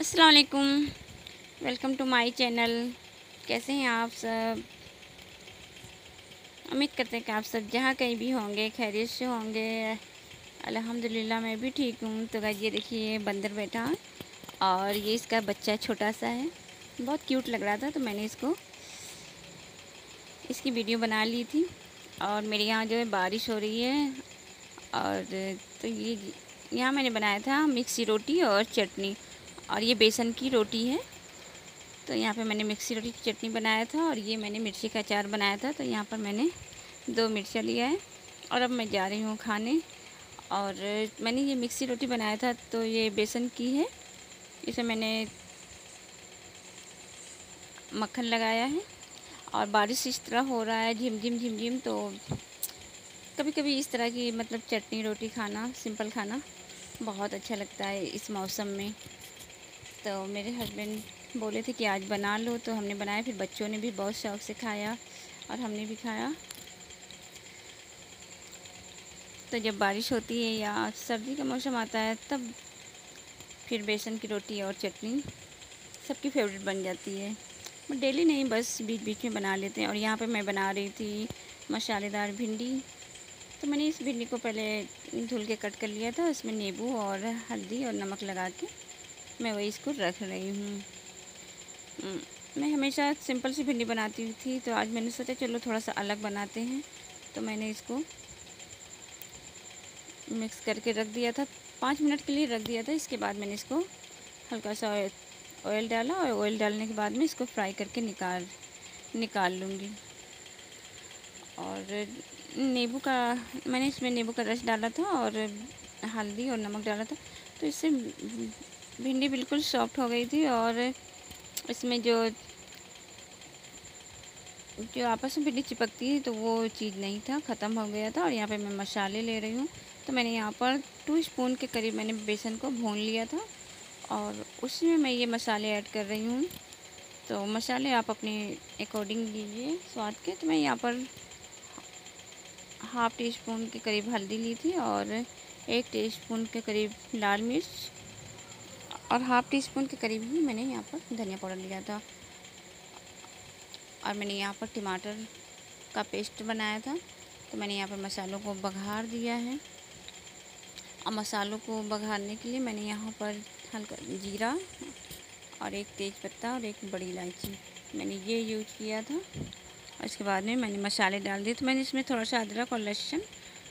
अस्सलाम वालेकुम, welcome to my channel. कैसे हैं आप सब? उम्मीद करते हैं कि आप सब जहाँ कहीं भी होंगे खैरियत से होंगे। अल्हम्दुलिल्लाह मैं भी ठीक हूँ। तो गाइस ये देखिए बंदर बैठा है और ये इसका बच्चा छोटा सा है, बहुत क्यूट लग रहा था तो मैंने इसकी वीडियो बना ली थी। और मेरे यहाँ जो है बारिश हो रही है और तो ये यहाँ मैंने बनाया था मिक्सी रोटी और चटनी, और ये बेसन की रोटी है। तो यहाँ पे मैंने मिक्सी रोटी की चटनी बनाया था और ये मैंने मिर्ची का अचार बनाया था। तो यहाँ पर मैंने 2 मिर्चा लिया है और अब मैं जा रही हूँ खाने। और मैंने ये मिक्सी रोटी बनाया था तो ये बेसन की है, इसे मैंने मक्खन लगाया है। और बारिश इस तरह हो रहा है झिमझिम झिमझिम, तो कभी कभी इस तरह की मतलब चटनी रोटी खाना, सिंपल खाना बहुत अच्छा लगता है इस मौसम में। तो मेरे हस्बैंड बोले थे कि आज बना लो, तो हमने बनाया। फिर बच्चों ने भी बहुत शौक़ से खाया और हमने भी खाया। तो जब बारिश होती है या सर्दी का मौसम आता है तब फिर बेसन की रोटी और चटनी सबकी फेवरेट बन जाती है। बट डेली नहीं, बस बीच बीच में बना लेते हैं। और यहाँ पे मैं बना रही थी मसालेदार भिंडी। तो मैंने इस भिंडी को पहले धुल के कट कर लिया था, उसमें नींबू और हल्दी और नमक लगा के मैं वही इसको रख रही हूँ। मैं हमेशा सिंपल सी भिंडी बनाती थी, तो आज मैंने सोचा चलो थोड़ा सा अलग बनाते हैं। तो मैंने इसको मिक्स करके रख दिया था, 5 मिनट के लिए रख दिया था। इसके बाद मैंने इसको हल्का सा ऑयल डाला और ऑयल डालने के बाद में इसको फ्राई करके निकाल लूँगी। और नींबू का, मैंने इसमें नींबू का रस डाला था और हल्दी और नमक डाला था, तो इससे भिंडी बिल्कुल सॉफ्ट हो गई थी। और इसमें जो आपस में भिंडी चिपकती है तो वो चीज़ नहीं था, ख़त्म हो गया था। और यहाँ पे मैं मसाले ले रही हूँ। तो मैंने यहाँ पर 2 स्पून के करीब मैंने बेसन को भून लिया था और उसमें मैं ये मसाले ऐड कर रही हूँ। तो मसाले आप अपने अकॉर्डिंग लीजिए स्वाद के। तो मैं यहाँ पर हाफ़ टी स्पून के करीब हल्दी ली थी और 1 टीस्पून के करीब लाल मिर्च और हाफ़ टी स्पून के करीब ही मैंने यहाँ पर धनिया पाउडर लिया था। और मैंने यहाँ पर टमाटर का पेस्ट बनाया था। तो मैंने यहाँ पर मसालों को बघार दिया है। और मसालों को बघारने के लिए मैंने यहाँ पर हल्का जीरा और 1 तेज़पत्ता और 1 बड़ी इलायची मैंने ये यूज किया था। और इसके बाद में मैंने मसाले डाल दिए। तो मैंने इसमें थोड़ा सा अदरक और लहसुन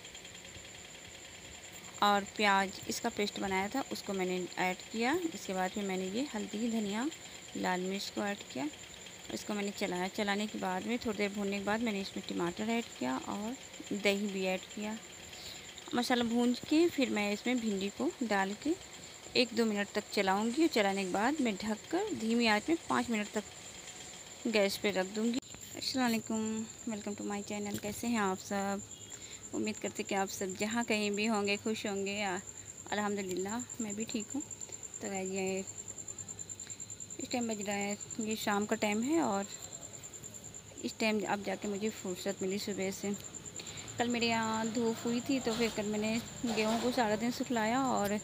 और प्याज इसका पेस्ट बनाया था, उसको मैंने ऐड किया। इसके बाद में मैंने ये हल्दी, धनिया, लाल मिर्च को ऐड किया। इसको मैंने चलाया। चलाने के बाद में थोड़ी देर भूनने के बाद मैंने इसमें टमाटर ऐड किया और दही भी ऐड किया। मसाला भून के फिर मैं इसमें भिंडी को डाल के 1-2 मिनट तक चलाऊँगी। और चलाने के बाद मैं ढककर धीमी आंच में 5 मिनट तक गैस पे रख दूँगी। अस्सलाम वालेकुम, वेलकम टू माय चैनल। कैसे हैं आप सब? उम्मीद करते कि आप सब जहाँ कहीं भी होंगे खुश होंगे। अल्हम्दुलिल्लाह मैं भी ठीक हूँ। तो ये इस टाइम बज रहा है, ये शाम का टाइम है और इस टाइम अब जाके मुझे फुर्सत मिली सुबह से। कल मेरे यहाँ धूप हुई थी तो फिर कल मैंने गेहूँ को सारा दिन सुखलाया और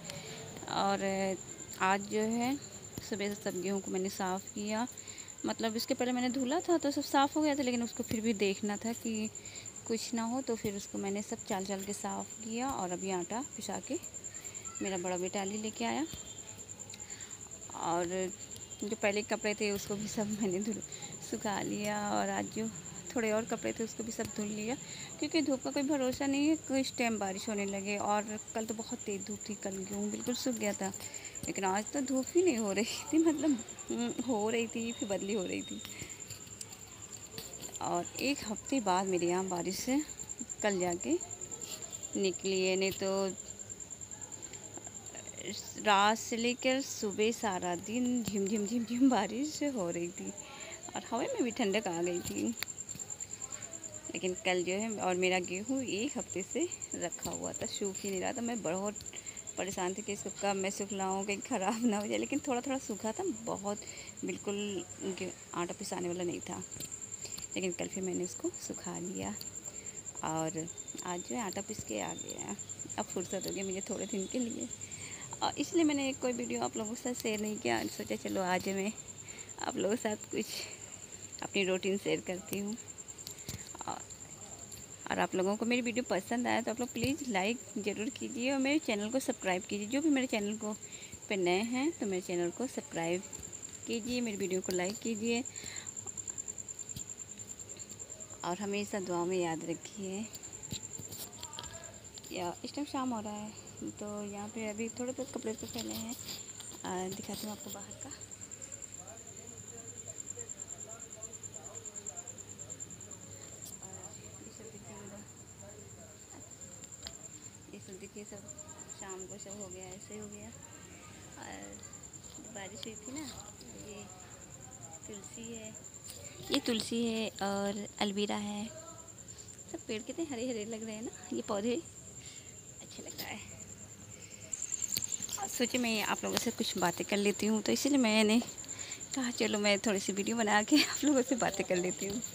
आज जो है सुबह से सब गेहूँ को मैंने साफ़ किया। मतलब इसके पहले मैंने धुला था तो सब साफ़ हो गया था, लेकिन उसको फिर भी देखना था कि कुछ ना हो, तो फिर उसको मैंने सब चाल चाल के साफ़ किया। और अभी आटा पिसा के मेरा बड़ा बेटा अली लेके आया। और जो पहले कपड़े थे उसको भी सब मैंने सुखा लिया। और आज जो थोड़े और कपड़े थे उसको भी सब धुल लिया, क्योंकि धूप का कोई भरोसा नहीं है, किस टाइम बारिश होने लगे। और कल तो बहुत तेज़ धूप थी, कल गेहूँ बिल्कुल सूख गया था। लेकिन आज तो धूप ही नहीं हो रही थी, मतलब हो रही थी फिर बदली हो रही थी। और 1 हफ्ते बाद मेरे यहाँ बारिश से कल जाके निकली है, नहीं तो रात से लेकर सुबह सारा दिन झिमझिम झिमझिम बारिश हो रही थी और हवा में भी ठंडक आ गई थी। लेकिन कल जो है, और मेरा गेहूँ 1 हफ्ते से रखा हुआ था, सूख ही नहीं रहा था। मैं बहुत परेशान थी कि इसको कब मैं सुखलाऊँ कहीं ख़राब ना हो जाए। लेकिन थोड़ा थोड़ा सूखा था, बहुत बिल्कुल आटा पिसाने वाला नहीं था। लेकिन कल फिर मैंने उसको सुखा लिया और आज जो है आटा पीस के आ गया। अब फुर्सत हो गई मुझे थोड़े दिन के लिए। और इसलिए मैंने कोई वीडियो आप लोगों के साथ शेयर नहीं किया। सोचा चलो आज मैं आप लोगों के साथ कुछ अपनी रूटीन शेयर करती हूँ। और आप लोगों को मेरी वीडियो पसंद आया तो आप लोग प्लीज़ लाइक ज़रूर कीजिए और मेरे चैनल को सब्सक्राइब कीजिए। जो भी मेरे चैनल को पे नए हैं तो मेरे चैनल को सब्सक्राइब कीजिए, मेरी वीडियो को लाइक कीजिए और हमेशा दुआ में याद रखिए। या इस टाइम शाम हो रहा है तो यहाँ पे अभी थोड़े बहुत कपड़े तो फैले हैं। दिखाती हूँ आपको बाहर का। ये सब देखिए, सब शाम को सब हो गया, ऐसे हो गया। और बारिश हुई थी ना, ये तुलसी है, ये तुलसी है और अलवीरा है। सब पेड़ कितने हरे हरे लग रहे हैं ना, ये पौधे अच्छे लग रहा है। सोचे मैं आप लोगों से कुछ बातें कर लेती हूँ, तो इसीलिए मैंने कहा चलो मैं थोड़ी सी वीडियो बना के आप लोगों से बातें कर लेती हूँ।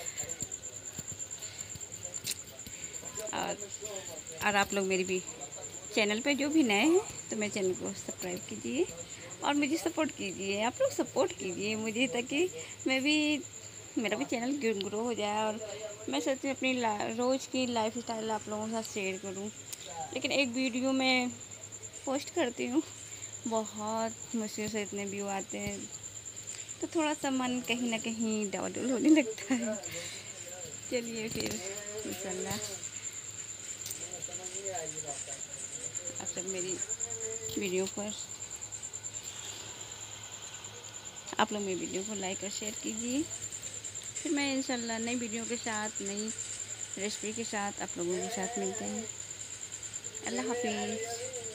और आप लोग मेरी भी चैनल पे जो भी नए हैं तो मेरे चैनल को सब्सक्राइब कीजिए और मुझे सपोर्ट कीजिए। आप लोग सपोर्ट कीजिए मुझे, ताकि मैं भी, मेरा भी चैनल ग्रो हो जाए। और मैं सोचती हूँ अपनी रोज़ की लाइफ स्टाइल आप लोगों के साथ शेयर करूँ। लेकिन एक वीडियो में पोस्ट करती हूँ, बहुत मुश्किल से इतने व्यू आते हैं, तो थोड़ा सा मन कहीं ना कहीं डाउन होने लगता है। चलिए फिर इंशाल्लाह आप सब मेरी वीडियो पर, आप लोग मेरी वीडियो को लाइक और शेयर कीजिए। फिर मैं इंशाल्लाह नई वीडियो के साथ, नई रेसिपी के साथ आप लोगों के साथ मिलते हैं। अल्लाह हाफिज़।